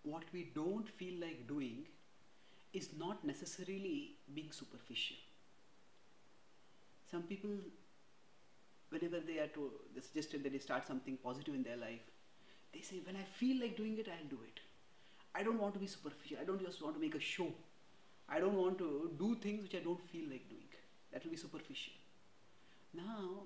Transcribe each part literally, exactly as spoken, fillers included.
what we don't feel like doing is not necessarily being superficial. Some people, whenever they are to, they suggested that they start something positive in their life, they say, when I feel like doing it, I'll do it. I don't want to be superficial. I don't just want to make a show. I don't want to do things which I don't feel like doing. That will be superficial. Now,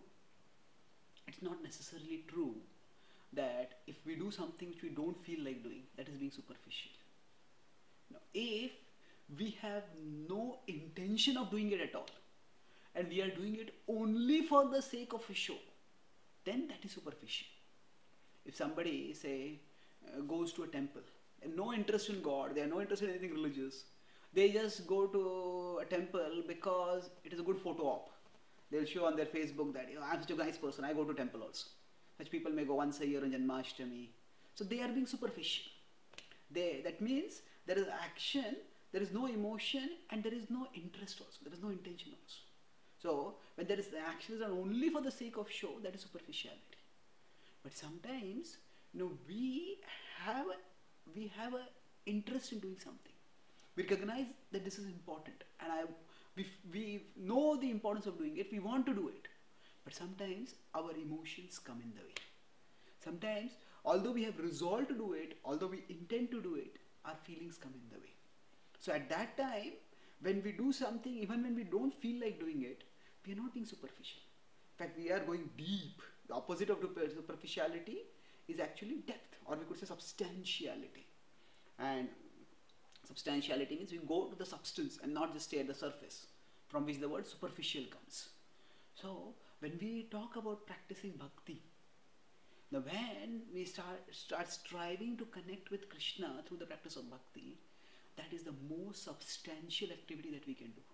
it's not necessarily true that if we do something which we don't feel like doing, that is being superficial. Now, if we have no intention of doing it at all, and we are doing it only for the sake of a show, then that is superficial. If somebody, say, uh, goes to a temple, and no interest in God, they have no interest in anything religious, they just go to a temple because it is a good photo op. They'll show on their Facebook that, you know, I'm such a nice person, I go to temple also. Such people may go once a year on Janmashtami. So they are being superficial. They, that means there is action, there is no emotion, and there is no interest also. There is no intention also. So when there is the action is done only for the sake of show, that is superficiality. But sometimes, you know, we have a, we have a interest in doing something. We recognize that this is important, and I, we, we know the importance of doing it. We want to do it. But sometimes our emotions come in the way. Sometimes, although we have resolved to do it, although we intend to do it, our feelings come in the way. So at that time, when we do something, even when we don't feel like doing it, we are not being superficial. In fact, we are going deep. The opposite of superficiality is actually depth, or we could say substantiality. And substantiality means we go to the substance and not just stay at the surface, from which the word superficial comes. So, when we talk about practicing bhakti, now when we start, start striving to connect with Krishna through the practice of bhakti, that is the most substantial activity that we can do.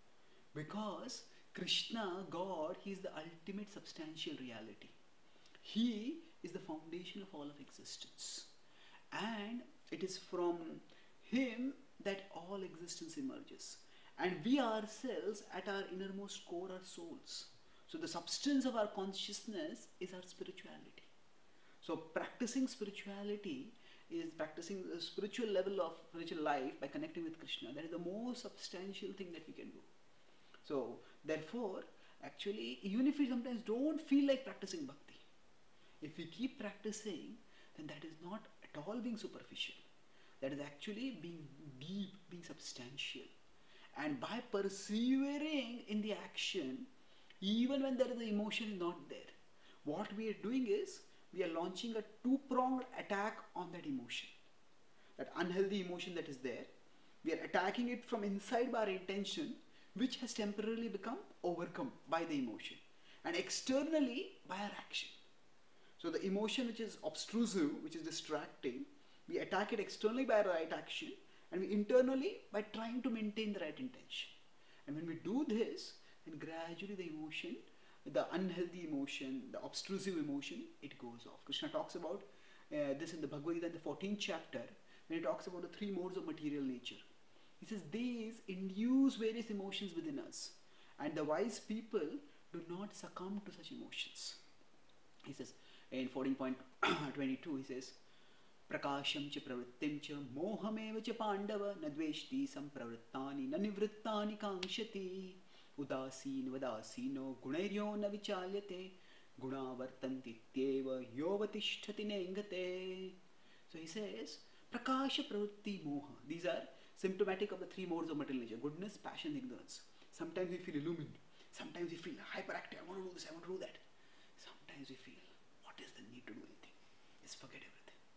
Because Krishna, God, He is the ultimate substantial reality. He is the foundation of all of existence. And it is from Him that all existence emerges. And we ourselves, at our innermost core, are souls. So the substance of our consciousness is our spirituality. So practicing spirituality is practicing the spiritual level of spiritual life by connecting with Krishna. That is the most substantial thing that we can do. So therefore, actually, even if we sometimes don't feel like practicing bhakti, if we keep practicing, then that is not at all being superficial. That is actually being deep, being substantial. And by persevering in the action, even when there is the emotion not there, what we are doing is, we are launching a two-pronged attack on that emotion. That unhealthy emotion that is there, we are attacking it from inside by our intention, which has temporarily become overcome by the emotion, and externally by our action. So the emotion which is obtrusive, which is distracting, we attack it externally by our right action, and we internally by trying to maintain the right intention. And when we do this, then gradually the emotion, the unhealthy emotion, the obtrusive emotion, it goes off. Krishna talks about uh, this in the Bhagavad Gita in the fourteenth chapter, when he talks about the three modes of material nature. He says, these induce various emotions within us, and the wise people do not succumb to such emotions. He says, in fourteen point twenty-two, he says, Prakasham cha pravrittim cha mohameva cha pandava nadveshti sampravrittani nanivrittani kankshati udasin vadasino gunairyo na vichalyate gunavartanti tyeva yovatishtati nengate. So he says, Prakasha pravritti moha. These are symptomatic of the three modes of material nature: goodness, passion, ignorance. Sometimes we feel illumined. Sometimes we feel hyperactive. I want to do this, I want to do that. Sometimes we feel, what is the need to do anything? Just forget everything.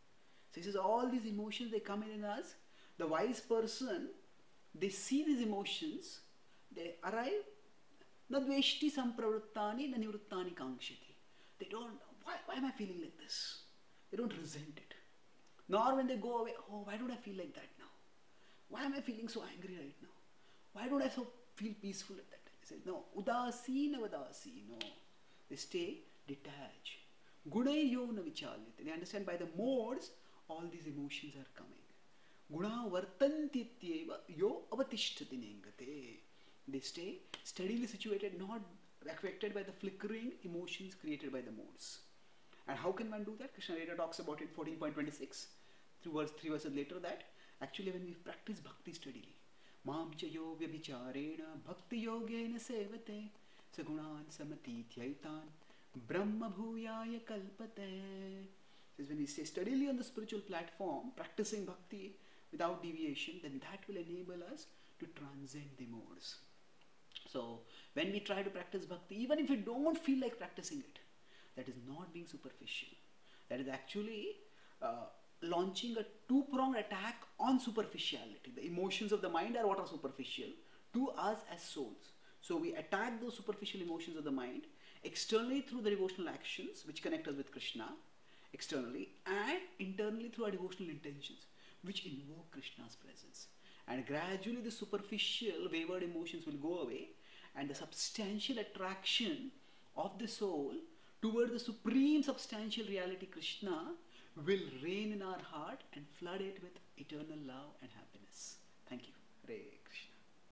So he says, all these emotions, they come in us. The wise person, they see these emotions, they arrive. Nadveshti sampravrittani nanivrittani kankshati. They don't, why, why am I feeling like this? They don't resent it. Nor when they go away, oh, why don't I feel like that now? Why am I feeling so angry right now? Why don't I so feel peaceful at that time? He says, no, udasina vadasino. They stay detached. Gunayo na vichalyate. They understand by the modes, all these emotions are coming. Guna vartanti tyeva yo avatishtati nengate. They stay steadily situated, not affected by the flickering emotions created by the modes. And how can one do that? Krishna later talks about it in fourteen point twenty-six. three, verse, three verses later that actually when we practice bhakti steadily, Mam cha yo vyabhicharena bhakti yogena sevate sagunan samatithyaitan brahma bhuyaya kalpate. Says when we stay steadily on the spiritual platform, practicing bhakti without deviation, then that will enable us to transcend the modes. So when we try to practice bhakti, even if we don't feel like practicing it, that is not being superficial. That is actually uh, launching a two-pronged attack on superficiality. The emotions of the mind are what are superficial to us as souls. So we attack those superficial emotions of the mind externally through the devotional actions which connect us with Krishna, externally, and internally through our devotional intentions which invoke Krishna's presence. And gradually the superficial wayward emotions will go away and the substantial attraction of the soul toward the supreme substantial reality Krishna will reign in our heart and flood it with eternal love and happiness.